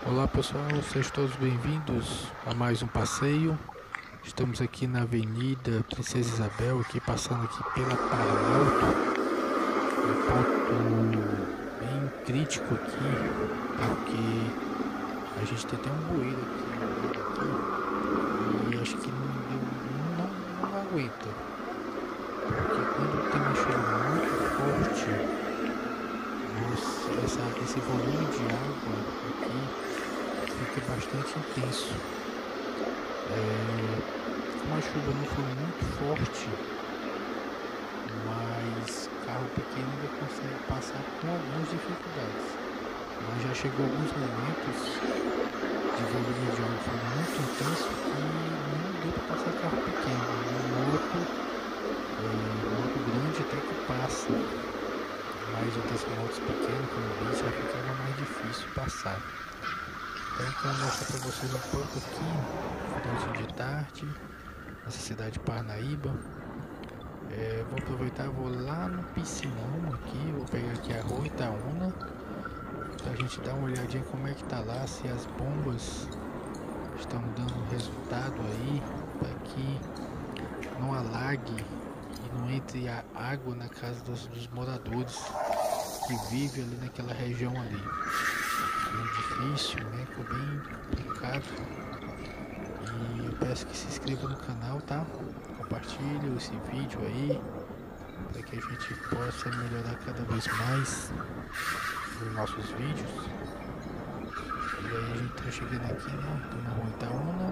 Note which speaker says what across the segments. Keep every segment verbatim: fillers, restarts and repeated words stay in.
Speaker 1: Olá pessoal, sejam todos bem-vindos a mais um passeio. Estamos aqui na Avenida Princesa Isabel, aqui passando aqui pela Planalto, um ponto bem crítico aqui, porque a gente tem até um bueiro aqui, e acho que não, não, não, não aguenta, porque quando tem uma chuva muito forte, nossa, essa, esse volume de água aqui fica bastante intenso. É, como a chuva não foi muito forte, mas carro pequeno ainda consegue passar com algumas dificuldades. Mas já chegou alguns momentos de volume de água foi muito intenso que não deu para passar carro pequeno. E moto, é, moto grande até que passa, mas outras motos pequenas, como eu disse, já ficava mais difícil passar. Então eu quero mostrar para vocês um pouco aqui, finalzinho de tarde, nessa cidade de Parnaíba. É, vou aproveitar, vou lá no piscinão aqui, vou pegar aqui a Rua Itaúna, pra gente dar uma olhadinha como é que tá lá, se as bombas estão dando resultado aí, para que não alague e não entre a água na casa dos, dos moradores que vivem ali naquela região ali. Bem difícil, né? Ficou bem complicado. E eu peço que se inscreva no canal, tá? Compartilhe esse vídeo aí, para que a gente possa melhorar cada vez mais os nossos vídeos. E aí a gente tá chegando aqui, né? Tô na Rua Itaúna.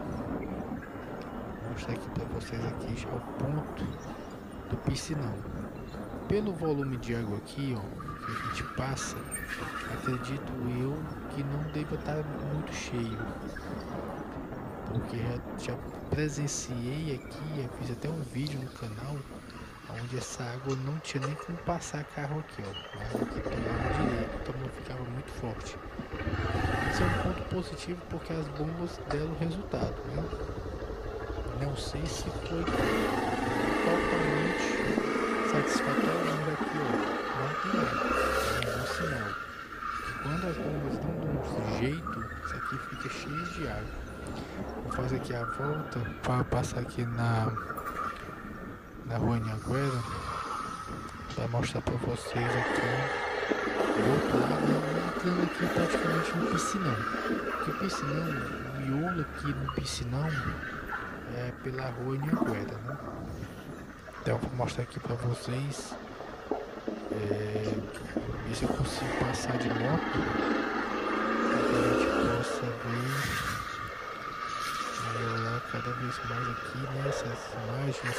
Speaker 1: Vou mostrar aqui para vocês aqui já o ponto do piscinão. Pelo volume de água aqui, ó, que a gente passa, acredito eu que não deva estar muito cheio, porque já, já presenciei aqui, eu fiz até um vídeo no canal onde essa água não tinha nem como passar carro aqui, ó, a água que tomava direito, então ficava muito forte. Isso é um ponto positivo porque as bombas deram resultado, né? Não sei se foi totalmente satisfatório, mas aqui, ó, não tem nada, é um sinal. Quando as bombas não dão um jeito, isso aqui fica cheio de água. Vou fazer aqui a volta para passar aqui na na Rua Anhanguera para mostrar para vocês aqui do outro lado, entrando aqui praticamente no piscinão. Porque o piscinão, o miolo aqui no piscinão é pela Rua Anhanguera, né? Então vou mostrar aqui para vocês, é, ver se eu consigo passar de moto para que a gente possa ver melhorar cada vez mais aqui nessas imagens.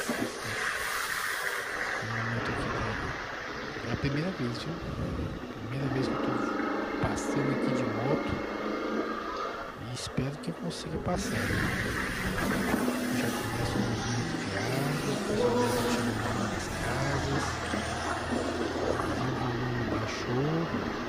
Speaker 1: No momento aqui é a primeira vez, viu? Primeira vez que eu tô passando aqui de moto e espero que eu consiga passar. Já começa o movimento de água, o pessoal já tá chegando nas casas, o volume baixou.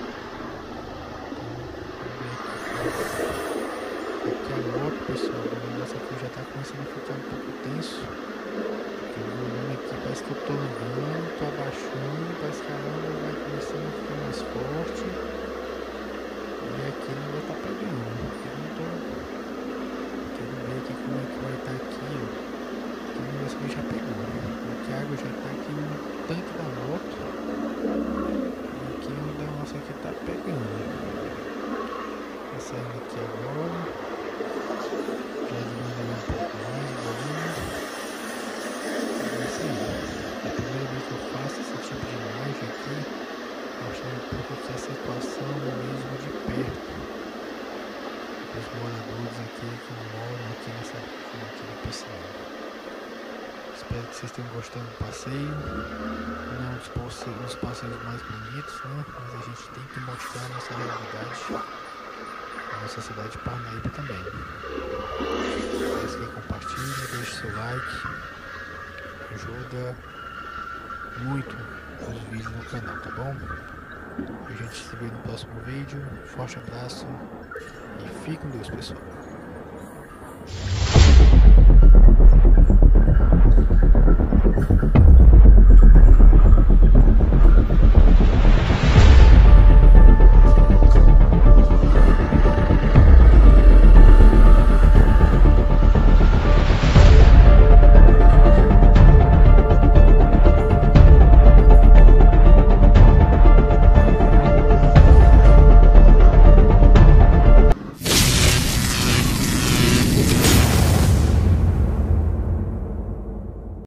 Speaker 1: Aqui a moto, pessoal, o negócio aqui já tá começando a ficar um pouco tenso, porque o volume aqui parece que eu tô andando, tô abaixando, parece que a onda vai começando a ficar mais forte, e aqui não vai estar tá pegando. Eu não tô quero ver aqui como é que vai estar tá aqui, ó, que o negócio aqui já pegou, porque a água já tá aqui no tanque da moto, e aqui o negócio aqui tá pegando. Tá saindo aqui agora, já diminuiu um pouco mais o volume. É isso aí. É a primeira vez que eu faço esse tipo de imagem aqui, mostrando um pouco aqui a situação mesmo de perto dos moradores aqui que moram aqui nessa rua aqui do piscinão. Espero que vocês tenham gostado do passeio. Não dos passeios, dos passeios mais bonitos, né? Mas a gente tem que mostrar a nossa realidade, a nossa cidade de Parnaíba também. Peço que compartilhe, deixe seu like, ajuda muito os vídeos no canal, tá bom? A gente se vê no próximo vídeo. Forte abraço e fique com Deus, pessoal.